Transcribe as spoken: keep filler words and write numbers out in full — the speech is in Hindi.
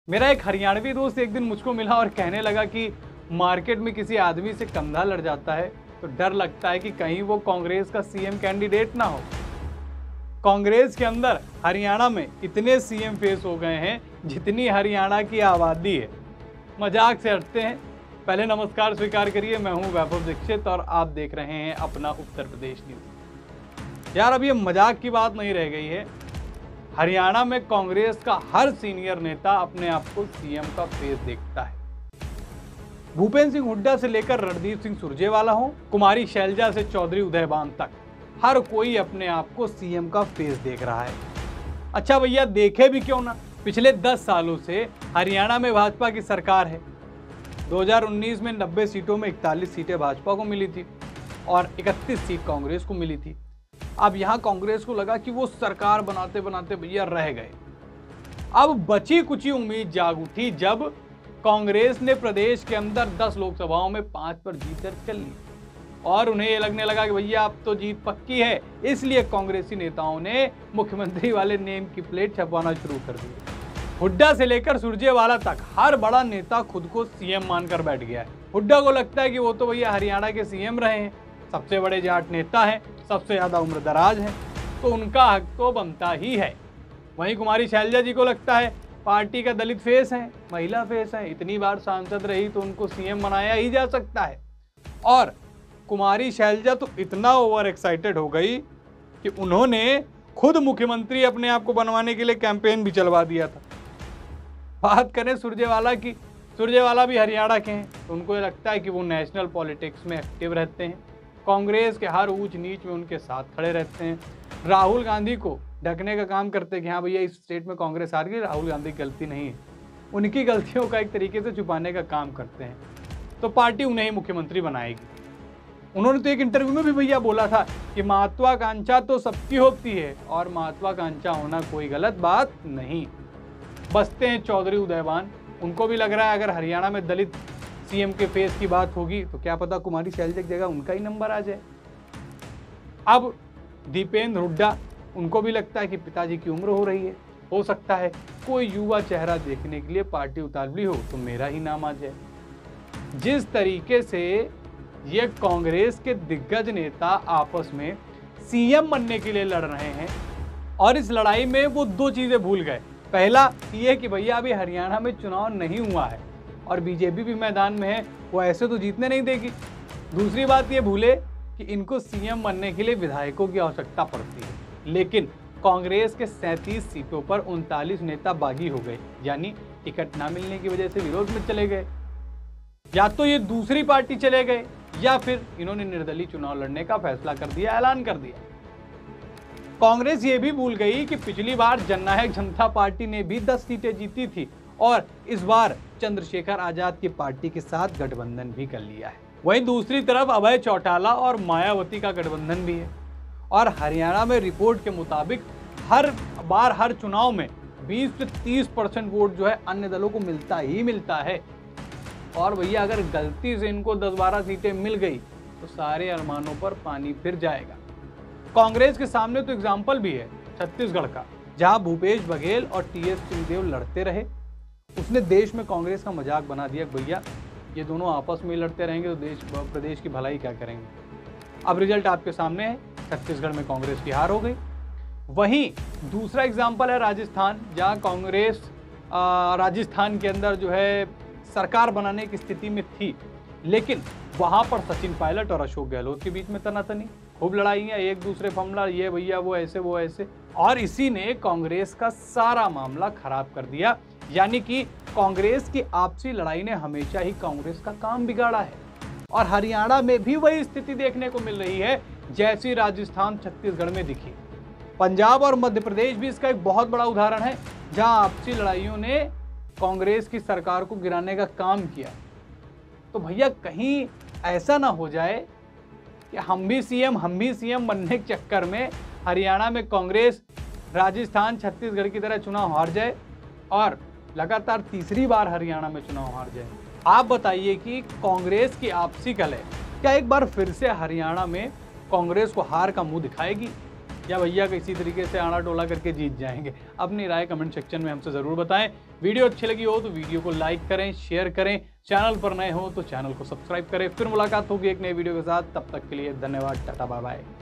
मेरा एक हरियाणवी दोस्त एक दिन मुझको मिला और कहने लगा कि मार्केट में किसी आदमी से कंधा लड़ जाता है तो डर लगता है कि कहीं वो कांग्रेस का सीएम कैंडिडेट ना हो। कांग्रेस के अंदर हरियाणा में इतने सीएम फेस हो गए हैं जितनी हरियाणा की आबादी है। मजाक से हटते हैं, पहले नमस्कार स्वीकार करिए। मैं हूं वैभव दीक्षित और आप देख रहे हैं अपना उत्तर प्रदेश न्यूज। यार अब ये मजाक की बात नहीं रह गई है। हरियाणा में कांग्रेस का हर सीनियर नेता अपने आप को सीएम का फेस देखता है। भूपेंद्र सिंह हुड्डा से लेकर रणदीप सिंह सुरजेवाला हो, कुमारी शैलजा से चौधरी उदयभान तक, हर कोई अपने आप को सीएम का फेस देख रहा है। अच्छा भैया देखे भी क्यों ना, पिछले दस सालों से हरियाणा में भाजपा की सरकार है। दो हज़ार उन्नीस में नब्बे सीटों में इकतालीस सीटें भाजपा को मिली थी और इकतीस सीट कांग्रेस को मिली थी। अब यहां कांग्रेस को लगा कि वो सरकार बनाते बनाते भैया रह गए। अब बची कुची उम्मीद जाग उठी जब कांग्रेस ने प्रदेश के अंदर दस लोकसभाओं में पांच पर जीत दर्ज कर ली और उन्हें ये लगने लगा कि भैया अब तो जीत पक्की है। इसलिए कांग्रेसी नेताओं ने मुख्यमंत्री वाले नेम की प्लेट छपवाना शुरू कर दी। हुड्डा से लेकर सुरजेवाला तक हर बड़ा नेता खुद को सीएम मानकर बैठ गया है। हुड्डा को लगता है कि वो तो भैया हरियाणा के सीएम रहे हैं, सबसे बड़े जाट नेता हैं, सबसे ज्यादा उम्र दराज है, तो उनका हक तो बनता ही है। वहीं कुमारी शैलजा जी को लगता है पार्टी का दलित फेस है, महिला फेस है, इतनी बार सांसद रही तो उनको सीएम बनाया ही जा सकता है। और कुमारी शैलजा तो इतना ओवर एक्साइटेड हो गई कि उन्होंने खुद मुख्यमंत्री अपने आप को बनवाने के लिए कैंपेन भी चलवा दिया था। बात करें सुरजेवाला की, सुरजेवाला भी हरियाणा के हैं, तो उनको लगता है कि वो नेशनल पॉलिटिक्स में एक्टिव रहते हैं, कांग्रेस के हर ऊंच नीच में उनके साथ खड़े रहते हैं। राहुल गांधी को ढकने का काम करते हैं कि हाँ भैया इस स्टेट में कांग्रेस हार गई, राहुल गांधी की गलती नहीं है। उनकी गलतियों का एक तरीके से छुपाने का काम करते हैं, तो पार्टी उन्हें ही मुख्यमंत्री बनाएगी। उन्होंने तो एक इंटरव्यू में भी भैया बोला था कि महत्वाकांक्षा तो सबकी होती है और महत्वाकांक्षा होना कोई गलत बात नहीं। बसते हैं चौधरी उदयभान, उनको भी लग रहा है अगर हरियाणा में दलित सीएम के फेस की बात होगी तो क्या पता कुमारी शैलजा की जगह उनका ही नंबर आ जाए। अब दीपेंद्र हुड्डा, उनको भी लगता है कि पिताजी की उम्र हो रही है, हो सकता है कोई युवा चेहरा देखने के लिए पार्टी उतावली हो तो मेरा ही नाम आ जाए। जिस तरीके से ये कांग्रेस के दिग्गज नेता आपस में सीएम बनने के लिए लड़ रहे हैं और इस लड़ाई में वो दो चीजें भूल गए। पहला ये कि भैया अभी हरियाणा में चुनाव नहीं हुआ है और बीजेपी भी मैदान में है, वो ऐसे तो जीतने नहीं देगी। दूसरी बात ये भूले कि इनको सीएम बनने के लिए विधायकों की आवश्यकता पड़ती है, लेकिन कांग्रेस के सैंतीस सीटों पर उनतालीस नेता बागी हो गए, यानी टिकट ना मिलने की वजह से विरोध में चले गए। या तो ये दूसरी पार्टी चले गए या फिर इन्होंने निर्दलीय चुनाव लड़ने का फैसला कर दिया, ऐलान कर दिया। कांग्रेस ये भी भूल गई कि पिछली बार जननायक जनता पार्टी ने भी दस सीटें जीती थी और इस बार चंद्रशेखर आजाद की पार्टी के साथ गठबंधन भी कर लिया है। वहीं दूसरी तरफ अभय चौटाला और मायावती का गठबंधन भी है और हरियाणा में रिपोर्ट के मुताबिक हर बार हर चुनाव में बीस से तीस परसेंट वोट जो है अन्य दलों को मिलता ही मिलता है। और भैया अगर गलती से इनको दस बारह सीटें मिल गई तो सारे अरमानों पर पानी फिर जाएगा। कांग्रेस के सामने तो एग्जाम्पल भी है छत्तीसगढ़ का, जहां भूपेश बघेल और टीएस सिंहदेव लड़ते रहे। उसने देश में कांग्रेस का मजाक बना दिया, भैया ये दोनों आपस में लड़ते रहेंगे तो देश प्रदेश की भलाई क्या करेंगे। अब रिजल्ट आपके सामने है, छत्तीसगढ़ में कांग्रेस की हार हो गई। वहीं दूसरा एग्जाम्पल है राजस्थान, जहां कांग्रेस राजस्थान के अंदर जो है सरकार बनाने की स्थिति में थी, लेकिन वहां पर सचिन पायलट और अशोक गहलोत के बीच में तनातनी, खूब लड़ाइयां, एक दूसरे फमला, ये भैया वो ऐसे वो ऐसे, और इसी ने कांग्रेस का सारा मामला खराब कर दिया। यानी कि कांग्रेस की आपसी लड़ाई ने हमेशा ही कांग्रेस का काम बिगाड़ा है और हरियाणा में भी वही स्थिति देखने को मिल रही है जैसी राजस्थान छत्तीसगढ़ में दिखी। पंजाब और मध्य प्रदेश भी इसका एक बहुत बड़ा उदाहरण है, जहां आपसी लड़ाइयों ने कांग्रेस की सरकार को गिराने का काम किया। तो भैया कहीं ऐसा ना हो जाए कि हम भी सीएम हम भी सीएम बनने के चक्कर में हरियाणा में कांग्रेस राजस्थान छत्तीसगढ़ की तरह चुनाव हार जाए और लगातार तीसरी बार हरियाणा में चुनाव हार जाए। आप बताइए कि कांग्रेस की आपसी कलह क्या एक बार फिर से हरियाणा में कांग्रेस को हार का मुंह दिखाएगी? या भैया किसी तरीके से आड़ा टोला करके जीत जाएंगे? अपनी राय कमेंट सेक्शन में हमसे ज़रूर बताएं। वीडियो अच्छी लगी हो तो वीडियो को लाइक करें, शेयर करें, चैनल पर नए हो तो चैनल को सब्सक्राइब करें। फिर मुलाकात होगी एक नई वीडियो के साथ, तब तक के लिए धन्यवाद, टाटा बाय बाय।